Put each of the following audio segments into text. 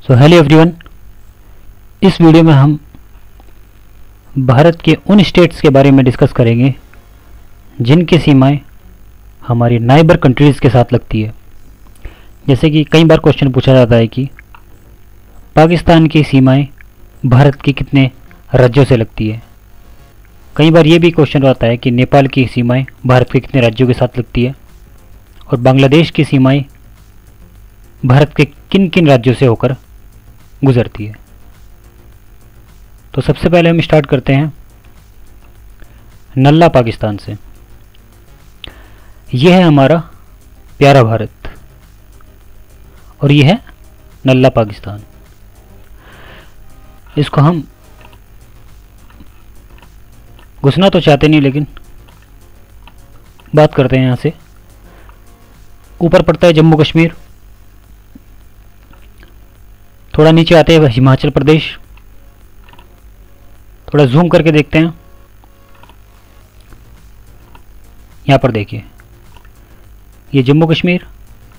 Hello everyone, इस video में हम भारत के उन स्टेट्स के बारे में डिस्कस करेंगे जिनकी सीमाएं हमारी नाइबर कंट्रीज़ के साथ लगती है। जैसे कि कई बार क्वेश्चन पूछा जाता है कि पाकिस्तान की सीमाएं भारत के कितने राज्यों से लगती है। कई बार ये भी क्वेश्चन आता है कि नेपाल की सीमाएं भारत के कितने राज्यों के साथ लगती है और बांग्लादेश की सीमाएं भारत के किन किन राज्यों से होकर गुजरती है। तो सबसे पहले हम स्टार्ट करते हैं नल्ला पाकिस्तान से। यह है हमारा प्यारा भारत और यह है नल्ला पाकिस्तान। इसको हम घुसना तो चाहते नहीं, लेकिन बात करते हैं। यहाँ से ऊपर पड़ता है जम्मू कश्मीर, थोड़ा नीचे आते हैं हिमाचल प्रदेश। थोड़ा जूम करके देखते हैं। यहाँ पर देखिए, ये जम्मू कश्मीर,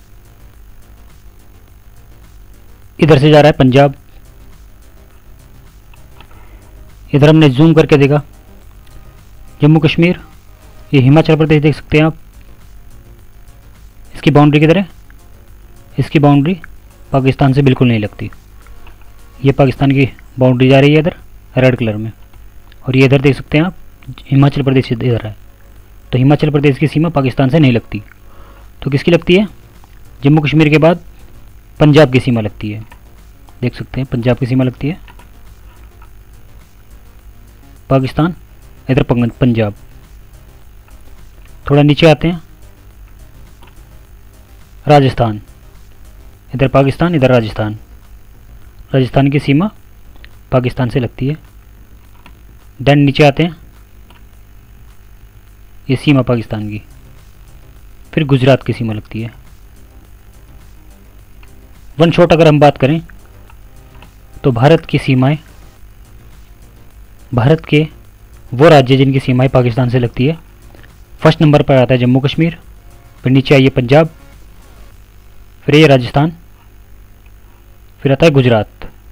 इधर से जा रहा है पंजाब। इधर हमने जूम करके देखा जम्मू कश्मीर, ये हिमाचल प्रदेश देख सकते हैं आप। इसकी बाउंड्री किधर है? इसकी बाउंड्री पाकिस्तान से बिल्कुल नहीं लगती। ये पाकिस्तान की बाउंड्री जा रही है इधर रेड कलर में, और ये इधर देख सकते हैं आप हिमाचल प्रदेश इधर है। तो हिमाचल प्रदेश की सीमा पाकिस्तान से नहीं लगती। तो किसकी लगती है? जम्मू कश्मीर के बाद पंजाब की सीमा लगती है। देख सकते हैं पंजाब की सीमा लगती है, पाकिस्तान इधर पंजाब। थोड़ा नीचे आते हैं, राजस्थान, इधर पाकिस्तान, इधर राजस्थान। राजस्थान की सीमा पाकिस्तान से लगती है। देन नीचे आते हैं, ये सीमा पाकिस्तान की। फिर गुजरात की सीमा लगती है। वन शॉट अगर हम बात करें तो भारत की सीमाएं, भारत के वो राज्य जिनकी सीमाएं पाकिस्तान से लगती है, फर्स्ट नंबर पर आता है जम्मू कश्मीर, फिर नीचे आइए पंजाब, फिर ये राजस्थान, फिर आता है गुजरात।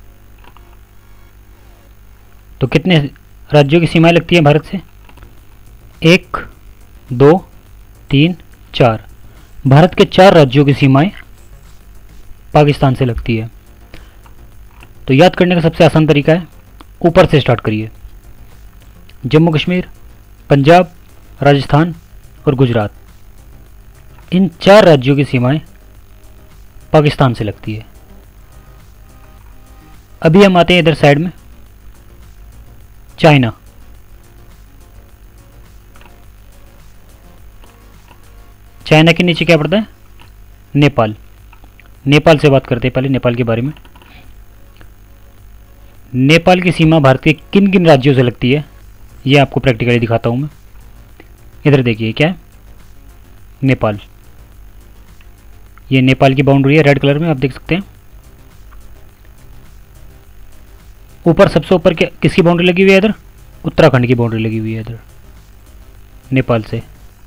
तो कितने राज्यों की सीमाएं लगती हैं भारत से? 1, 2, 3, 4। भारत के 4 राज्यों की सीमाएं पाकिस्तान से लगती है। तो याद करने का सबसे आसान तरीका है, ऊपर से स्टार्ट करिए। जम्मू कश्मीर, पंजाब, राजस्थान और गुजरात, इन 4 राज्यों की सीमाएं पाकिस्तान से लगती है। अभी हम आते हैं इधर साइड में, चाइना। चाइना के नीचे क्या पड़ता है? नेपाल। नेपाल से बात करते हैं पहले, नेपाल के बारे में। नेपाल की सीमा भारत के किन किन राज्यों से लगती है, ये आपको प्रैक्टिकली दिखाता हूं मैं। इधर देखिए क्या है, नेपाल। ये नेपाल की बाउंड्री है रेड कलर में, आप देख सकते हैं। ऊपर सबसे ऊपर क्या किसकी बाउंड्री लगी हुई है? इधर उत्तराखंड की बाउंड्री लगी हुई है इधर नेपाल से।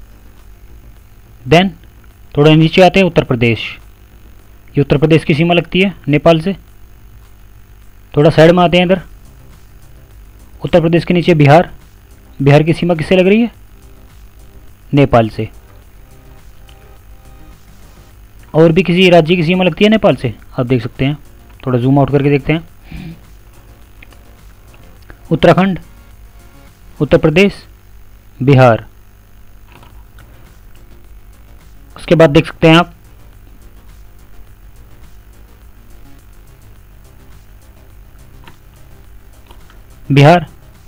देन थोड़ा नीचे आते हैं, उत्तर प्रदेश। ये उत्तर प्रदेश की सीमा लगती है नेपाल से। थोड़ा साइड में आते हैं इधर, उत्तर प्रदेश के नीचे बिहार। बिहार की सीमा किससे लग रही है? नेपाल से। और भी किसी राज्य की सीमा लगती है नेपाल से, आप देख सकते हैं। थोड़ा जूम आउट करके देखते हैं। उत्तराखंड, उत्तर प्रदेश, बिहार। उसके बाद देख सकते हैं आप बिहार,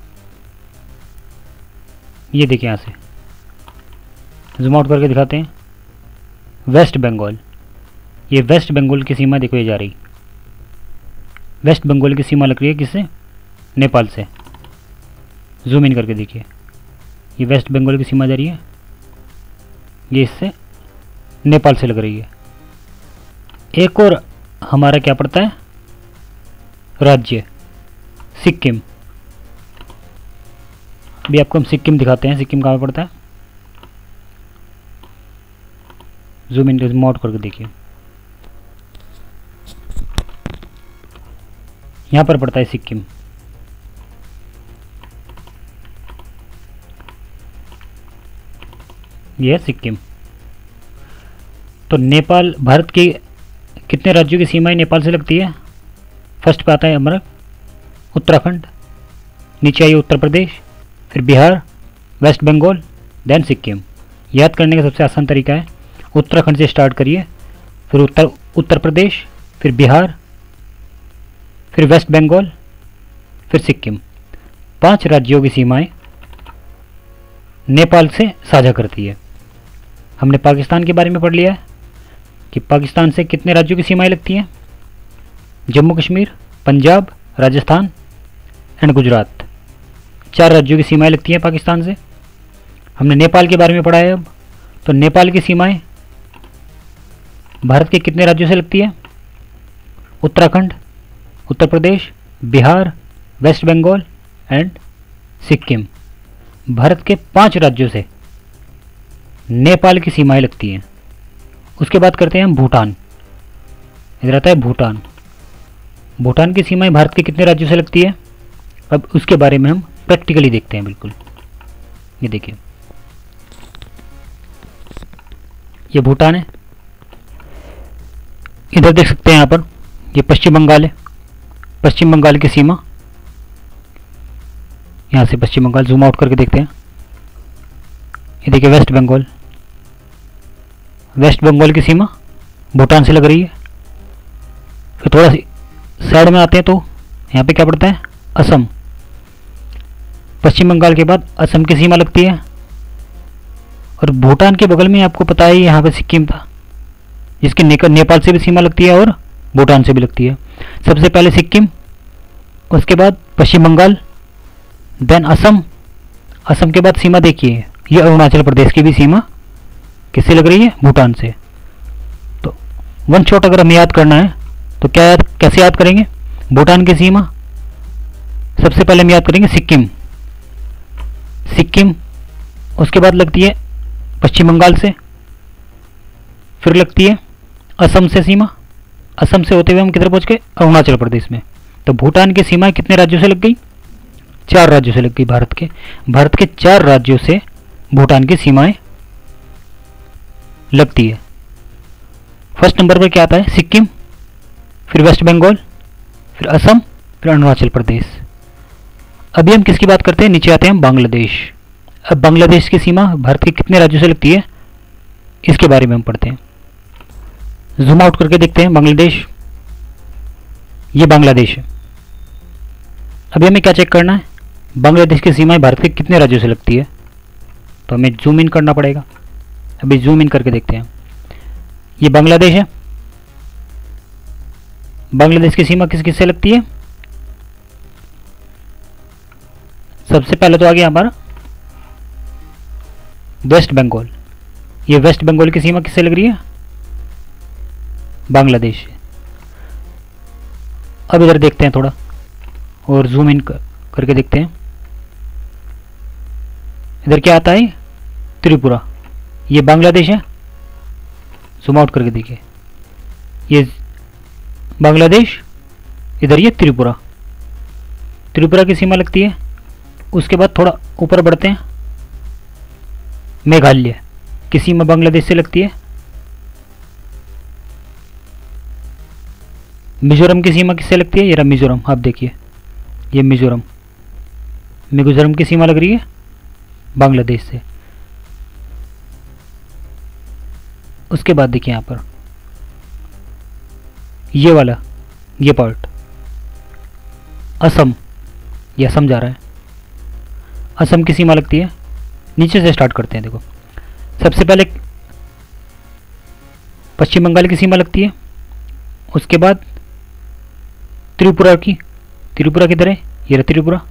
ये देखिए यहाँ से जूम आउट करके दिखाते हैं। वेस्ट बंगाल, ये वेस्ट बंगाल की सीमा देखो, ये जा रही। वेस्ट बंगाल की सीमा लग रही है किससे? नेपाल से। जूम इन करके देखिए, ये वेस्ट बंगाल की सीमा जा रही है, ये इससे नेपाल से लग रही है। एक और हमारा क्या पड़ता है राज्य, सिक्किम। अभी आपको हम सिक्किम दिखाते हैं, सिक्किम कहाँ पड़ता है। जूम इन जूम आउट करके देखिए, यहाँ पर पड़ता है सिक्किम। यह है सिक्किम। तो नेपाल, भारत के कितने राज्यों की सीमाएं नेपाल से लगती है? फर्स्ट पे आता है हमारा उत्तराखंड, नीचे आइए उत्तर प्रदेश, फिर बिहार, वेस्ट बंगाल, देन सिक्किम। याद करने का सबसे आसान तरीका है उत्तराखंड से स्टार्ट करिए, फिर उत्तर प्रदेश, फिर बिहार, फिर वेस्ट बंगाल, फिर सिक्किम। 5 राज्यों की सीमाएं नेपाल से साझा करती है। हमने पाकिस्तान के बारे में पढ़ लिया है कि पाकिस्तान से कितने राज्यों की सीमाएं लगती हैं? जम्मू कश्मीर, पंजाब, राजस्थान एंड गुजरात। 4 राज्यों की सीमाएं लगती हैं पाकिस्तान से। हमने नेपाल के बारे में पढ़ा है अब। तो नेपाल की सीमाएं भारत के कितने राज्यों से लगती है? Uttarakhand, Uttar Pradesh, Bihar, West Bengal and Sikkim. भारत के 5 राज्यों से नेपाल की सीमाएं लगती हैं। उसके बाद करते हैं हम भूटान। इधर आता है भूटान। भूटान की सीमाएं भारत के कितने राज्यों से लगती है? अब उसके बारे में हम प्रैक्टिकली देखते हैं। बिल्कुल, ये देखिए, ये भूटान है। इधर देख सकते हैं, यहाँ पर ये पश्चिम बंगाल है। पश्चिम बंगाल की सीमा, यहाँ से पश्चिम बंगाल जूम आउट करके देखते हैं। ये देखिए वेस्ट बंगाल। वेस्ट बंगाल की सीमा भूटान से लग रही है। फिर थोड़ा सी साइड में आते हैं तो यहाँ पे क्या पड़ता है? असम। पश्चिम बंगाल के बाद असम की सीमा लगती है। और भूटान के बगल में आपको पता है यहाँ पे सिक्किम था, जिसकी नेपाल से भी सीमा लगती है और भूटान से भी लगती है। सबसे पहले सिक्किम, उसके बाद पश्चिम बंगाल, देन असम। असम के बाद सीमा देखिए, ये अरुणाचल प्रदेश की भी सीमा किससे लग रही है? भूटान से। तो वन शॉट अगर हमें याद करना है तो कैसे याद करेंगे? भूटान की सीमा सबसे पहले हम याद करेंगे सिक्किम। सिक्किम, उसके बाद लगती है पश्चिम बंगाल से, फिर लगती है असम से सीमा। असम से होते हुए हम किधर पहुंच गए? अरुणाचल प्रदेश में। तो भूटान की सीमाएं कितने राज्यों से लग गई? 4 राज्यों से लग गई। भारत के 4 राज्यों से भूटान की सीमाएं लगती है। फर्स्ट नंबर पर क्या आता है? सिक्किम, फिर वेस्ट बंगाल, फिर असम, फिर अरुणाचल प्रदेश। अभी हम किसकी बात करते हैं? नीचे आते हैं हम बांग्लादेश। अब बांग्लादेश की सीमा भारत के कितने राज्यों से लगती है? इसके बारे में हम पढ़ते हैं। जूम आउट करके देखते हैं बांग्लादेश। ये बांग्लादेश है। अभी हमें क्या चेक करना है? बांग्लादेश की सीमाएं भारत के कितने राज्यों से लगती है? तो हमें जूम इन करना पड़ेगा। अभी जूम इन करके देखते हैं। ये बांग्लादेश है। बांग्लादेश की सीमा किस किस से लगती है? सबसे पहले तो आ गया हमारा वेस्ट बंगाल। ये वेस्ट बंगाल की सीमा किससे लग रही है? बांग्लादेश। अब इधर देखते हैं थोड़ा और जूम इन करके देखते हैं। इधर क्या आता है? त्रिपुरा। ये बांग्लादेश है। जूम आउट करके देखिए, ये बांग्लादेश, इधर ये त्रिपुरा। त्रिपुरा की सीमा लगती है। उसके बाद थोड़ा ऊपर बढ़ते हैं, मेघालय की सीमा बांग्लादेश से लगती है। मिजोरम की सीमा किससे लगती है? ये रहा मिजोरम। आप देखिए, ये मिजोरम। मिजोरम की सीमा लग रही है बांग्लादेश से। उसके बाद देखिए यहाँ पर ये वाला, ये पार्ट असम, ये असम जा रहा है। असम की सीमा लगती है। नीचे से स्टार्ट करते हैं। देखो, सबसे पहले पश्चिम बंगाल की सीमा लगती है। उसके बाद त्रिपुरा की। त्रिपुरा किधर है? ये रहा त्रिपुरा।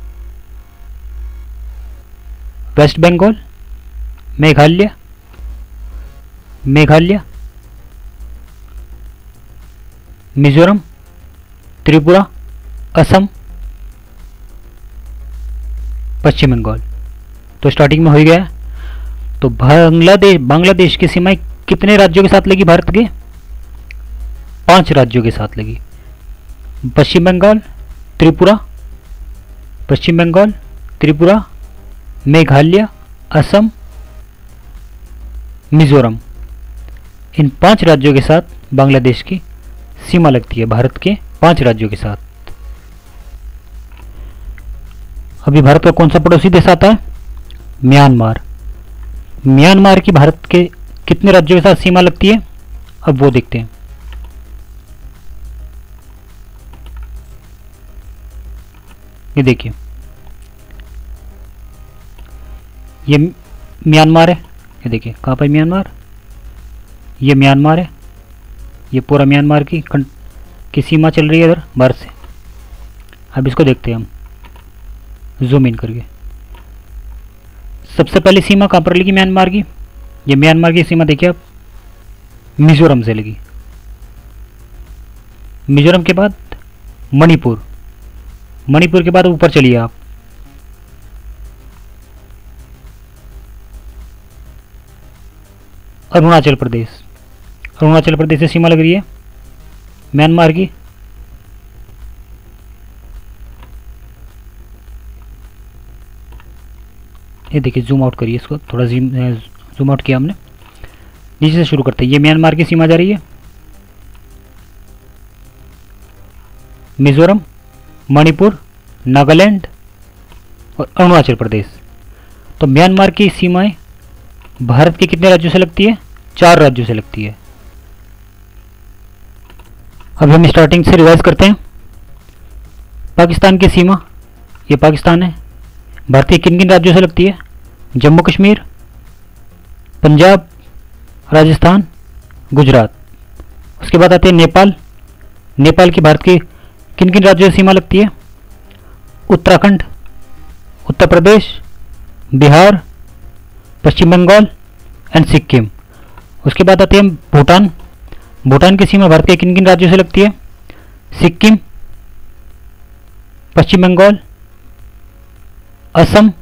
वेस्ट बंगाल, मेघालय, मेघालय, मिजोरम, त्रिपुरा, असम, पश्चिम बंगाल। तो स्टार्टिंग में हो ही गया। तो बांग्लादेश की सीमाएं कितने राज्यों के साथ लगी? भारत के 5 राज्यों के साथ लगी। पश्चिम बंगाल, त्रिपुरा, पश्चिम बंगाल, त्रिपुरा, मेघालय, असम, मिजोरम, इन 5 राज्यों के साथ बांग्लादेश की सीमा लगती है, भारत के 5 राज्यों के साथ। अभी भारत का कौन सा पड़ोसी देश आता है? म्यांमार। म्यांमार की भारत के कितने राज्यों के साथ सीमा लगती है, अब वो देखते हैं। ये देखिए, ये म्यांमार है, ये देखिए कहाँ पर म्यांमार, ये म्यांमार है, ये पूरा म्यांमार की सीमा चल रही है इधर भारत से। अब इसको देखते हैं हम जूम इन करके। सबसे पहले सीमा कहाँ पर लगी म्यांमार की? ये म्यांमार की सीमा देखिए आप, मिजोरम से लगी। मिजोरम के बाद मणिपुर, मणिपुर के बाद ऊपर चलिए आप, अरुणाचल प्रदेश। अरुणाचल प्रदेश से सीमा लग रही है म्यांमार की। ये देखिए, जूम आउट करिए इसको, थोड़ा जूम आउट किया हमने। नीचे से शुरू करते हैं। ये म्यांमार की सीमा जा रही है, मिजोरम, मणिपुर, नागालैंड और अरुणाचल प्रदेश। तो म्यांमार की सीमाएं भारत के कितने राज्यों से लगती है? 4 राज्यों से लगती है। अब हम स्टार्टिंग से रिवाइज करते हैं। पाकिस्तान की सीमा, ये पाकिस्तान है, भारत के किन किन राज्यों से लगती है? जम्मू कश्मीर, पंजाब, राजस्थान, गुजरात। उसके बाद आते हैं नेपाल। नेपाल की भारत के किन किन राज्यों से सीमा लगती है? उत्तराखंड, उत्तर प्रदेश, बिहार, पश्चिम बंगाल एंड सिक्किम। उसके बाद आते हैं भूटान। भूटान की सीमा भारत के किन किन राज्यों से लगती है? सिक्किम, पश्चिम बंगाल, असम,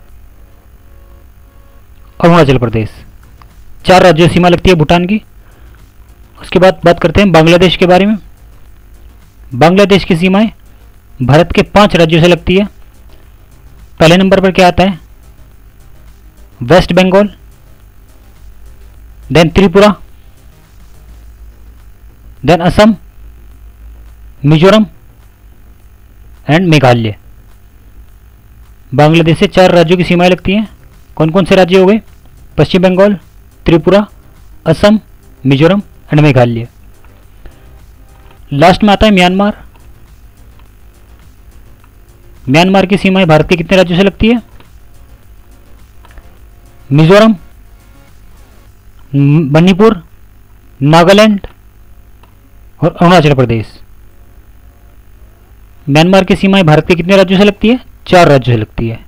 अरुणाचल प्रदेश। 4 राज्यों से सीमा लगती है भूटान की। उसके बाद बात करते हैं बांग्लादेश के बारे में। बांग्लादेश की सीमाएं भारत के 5 राज्यों से लगती है। पहले नंबर पर क्या आता है? West Bengal, then Tripura, then Assam, Mizoram and Meghalaya. Bangladesh से 4 राज्यों की सीमाएं लगती हैं। कौन कौन से राज्य हो गए? पश्चिम बंगाल, त्रिपुरा, असम, मिजोरम एंड मेघालय। लास्ट में आता है म्यांमार। म्यांमार की सीमाएं भारत के कितने राज्यों से लगती है? मिजोरम, मणिपुर, नागालैंड और अरुणाचल प्रदेश। म्यांमार की सीमाएं भारत के कितने राज्यों से लगती है? 4 राज्यों से लगती है।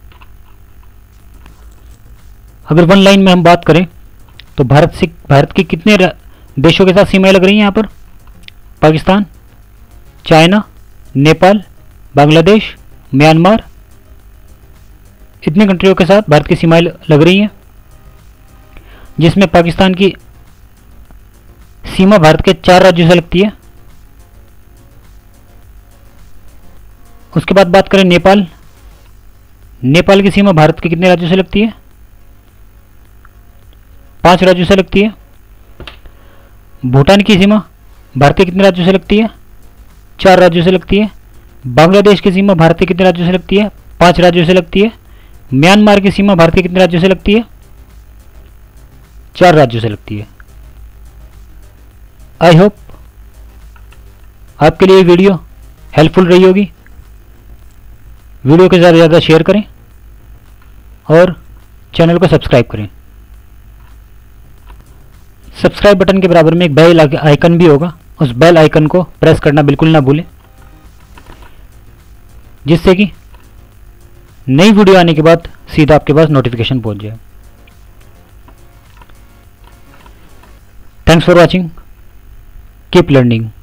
अगर वन लाइन में हम बात करें तो भारत के कितने देशों के साथ सीमाएं लग रही हैं यहाँ पर? पाकिस्तान, चाइना, नेपाल, बांग्लादेश, म्यांमार, इतने कंट्रियों के साथ भारत की सीमाएं लग रही हैं, जिसमें पाकिस्तान की सीमा भारत के 4 राज्यों से लगती है। उसके बाद बात करें नेपाल। नेपाल की सीमा भारत के कितने राज्यों से लगती है? 5 राज्यों से लगती है। भूटान की सीमा भारत के कितने राज्यों से लगती है? 4 राज्यों से लगती है। बांग्लादेश की सीमा भारत के कितने राज्यों से लगती है? 5 राज्यों से लगती है। म्यांमार की सीमा भारत के कितने राज्यों से लगती है? 4 राज्यों से लगती है। आई होप आपके लिए वीडियो हेल्पफुल रही होगी। वीडियो को ज़्यादा से ज़्यादा शेयर करें और चैनल को सब्सक्राइब करें। सब्सक्राइब बटन के बराबर में एक बेल आइकन भी होगा, उस बेल आइकन को प्रेस करना बिल्कुल ना भूलें, जिससे कि नई वीडियो आने के बाद सीधा आपके पास नोटिफिकेशन पहुंच जाए। Thanks for watching, keep learning.